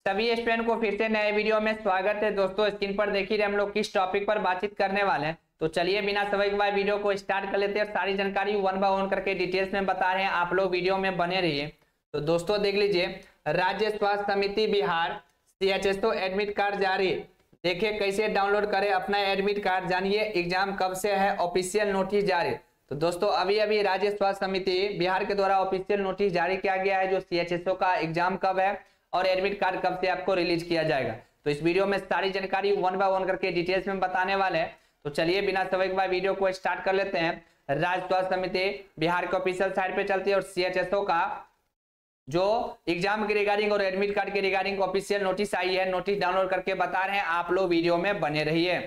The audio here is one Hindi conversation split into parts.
सभी स्टूडेंट को फिर से नए वीडियो में स्वागत है। दोस्तों स्क्रीन पर देख ही रहे हम लोग किस टॉपिक पर बातचीत करने वाले हैं। तो चलिए बिना समय के बाद वीडियो को स्टार्ट कर लेते हैं। सारी जानकारी वन बाय वन करके डिटेल्स में बता रहे हैं, आप लोग वीडियो में बने रहिए। तो दोस्तों देख लीजिए, राज्य स्वास्थ्य समिति बिहार CHSO एडमिट कार्ड जारी। देखिए कैसे डाउनलोड करें अपना एडमिट कार्ड, जानिए एग्जाम कब से है, ऑफिशियल नोटिस जारी। तो दोस्तों अभी अभी राज्य स्वास्थ्य समिति बिहार के द्वारा ऑफिशियल नोटिस जारी किया गया है जो CHSO का एग्जाम कब है और एडमिट कार्ड कब से आपको रिलीज किया जाएगा। तो इस वीडियो में सारी जानकारी वन बाय वन करके डिटेल्स में बताने वाले हैं। तो चलिए बिना समय के बाद वीडियो को स्टार्ट कर लेते हैं। राज्य स्वास्थ्य समिति बिहार के ऑफिशियल साइट पे चलती है और CHSO का जो एग्जाम के रिगार्डिंग और एडमिट कार्ड के रिगार्डिंग ऑफिशियल नोटिस आई है, नोटिस डाउनलोड करके बता रहे हैं, आप लोग वीडियो में बने रहिए।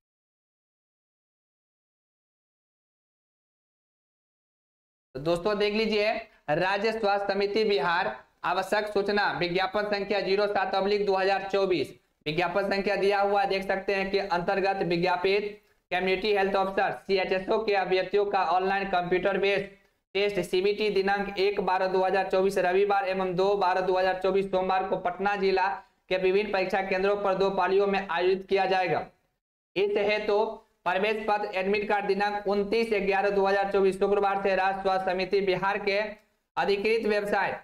तो दोस्तों देख लीजिए, राज्य स्वास्थ्य समिति बिहार आवश्यक सूचना विज्ञापन संख्या 07/2024 विज्ञापन संख्या दिया हुआ देख सकते हैं कि अंतर्गत विज्ञापित कम्युनिटी हेल्थ ऑफिसर CHSO के अभ्यर्थियों का online computer based test CBT दिनांक 1/12/2024 रविवार एवं 2/12/2024 सोमवार को पटना जिला के विभिन्न परीक्षा केंद्रों पर 2 पालियों में आयोजित किया जाएगा। इस हेतु प्रवेश पत्र एडमिट कार्ड दिनांक 29/11/2024 शुक्रवार से राज्य स्वास्थ्य समिति बिहार के अधिकृत वेबसाइट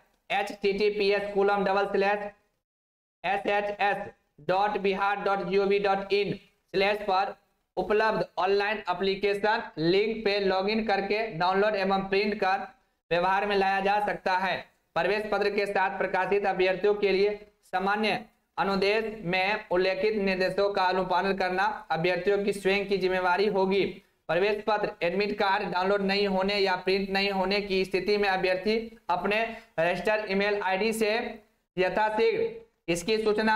https://shs.bihar.gov.in/ पर उपलब्ध ऑनलाइन एप्लीकेशन लिंक पे लॉगिन करके डाउनलोड एवं प्रिंट कर व्यवहार में लाया जा सकता है। प्रवेश पत्र के साथ प्रकाशित अभ्यर्थियों के लिए सामान्य अनुदेश में उल्लेखित निर्देशों का अनुपालन करना अभ्यर्थियों की स्वयं की जिम्मेवारी होगी। प्रवेश पत्र एडमिट कार्ड डाउनलोड नहीं होने या प्रिंट नहीं होने की स्थिति में अभ्यर्थी अपने रजिस्टर्ड ईमेल आईडी से यथाशीघ्र इसकी सूचना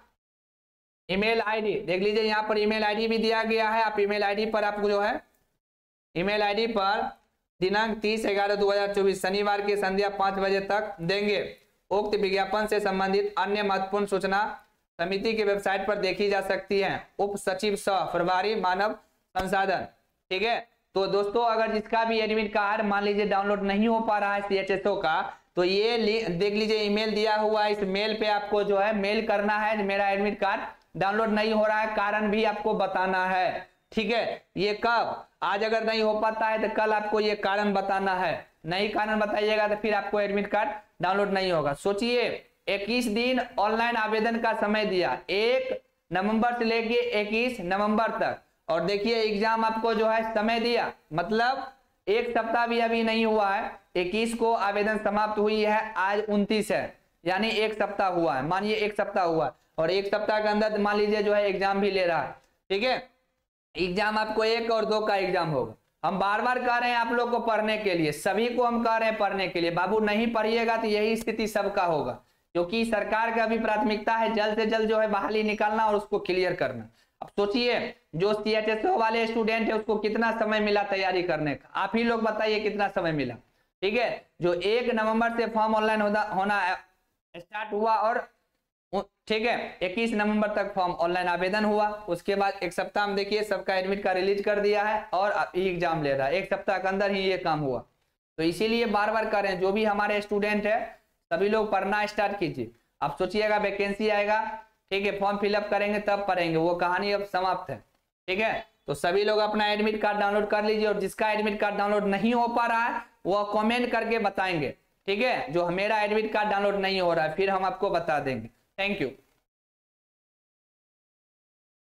ईमेल आईडी देख लीजिए, यहाँ पर ईमेल आईडी भी दिया गया है। आप ईमेल आईडी पर आपको जो है ईमेल आईडी पर दिनांक 30/11/2024 शनिवार की संध्या 5 बजे तक देंगे। उक्त विज्ञापन से संबंधित अन्य महत्वपूर्ण सूचना समिति की वेबसाइट पर देखी जा सकती है। उप सचिव सह प्रभारी मानव संसाधन, ठीक है। तो दोस्तों अगर जिसका भी एडमिट कार्ड मान लीजिए डाउनलोड नहीं हो पा रहा है CHSO का, तो ये देख लीजिए ईमेल दिया हुआ है। इस मेल पे आपको जो है मेल करना है, मेरा एडमिट कार्ड डाउनलोड नहीं हो रहा है, कारण भी आपको बताना है, ठीक है। ये कब, आज अगर नहीं हो पाता है तो कल आपको ये कारण बताना है। नहीं कारण बताइएगा तो फिर आपको एडमिट कार्ड डाउनलोड नहीं होगा। सोचिए 21 दिन ऑनलाइन आवेदन का समय दिया, 1 नवंबर से लेके 21 नवंबर तक, और देखिए एग्जाम आपको जो है समय दिया, मतलब 1 सप्ताह भी अभी नहीं हुआ है। 21 को आवेदन समाप्त हुई है, आज 29 है, यानी 1 सप्ताह हुआ है। मानिए 1 सप्ताह हुआ और 1 सप्ताह के अंदर मान लीजिए जो है एग्जाम भी ले रहा है, ठीक है। एग्जाम आपको 1 और 2 का एग्जाम होगा। हम बार बार कह रहे हैं आप लोग को पढ़ने के लिए, सभी को हम कह रहे हैं पढ़ने के लिए। बाबू नहीं पढ़िएगा तो यही स्थिति सबका होगा, क्योंकि सरकार का भी प्राथमिकता है जल्द से जल्द जो है बहाली निकालना और उसको क्लियर करना। अब सोचिए जो CHSO वाले स्टूडेंट है उसको कितना समय मिला तैयारी करने का, आप ही लोग बताइए कितना समय मिला, ठीक है। जो 1 नवंबर से फॉर्म ऑनलाइन होना स्टार्ट हुआ और ठीक है 21 नवंबर तक फॉर्म ऑनलाइन आवेदन हुआ, उसके बाद 1 सप्ताह में देखिए सबका एडमिट कार्ड रिलीज कर दिया है और एग्जाम ले रहा है। 1 सप्ताह के अंदर ही ये काम हुआ। तो इसीलिए बार बार कर रहे हैं, जो भी हमारे स्टूडेंट है सभी लोग पढ़ना स्टार्ट कीजिए। अब सोचिएगा वैकेंसी आएगा, ठीक है, फॉर्म फिलअप करेंगे तब पढ़ेंगे, वो कहानी अब समाप्त है, ठीक है। तो सभी लोग अपना एडमिट कार्ड डाउनलोड कर लीजिए और जिसका एडमिट कार्ड डाउनलोड नहीं हो पा रहा है वो कमेंट करके बताएंगे, ठीक है। जो मेरा एडमिट कार्ड डाउनलोड नहीं हो रहा है फिर हम आपको बता देंगे। Thank you.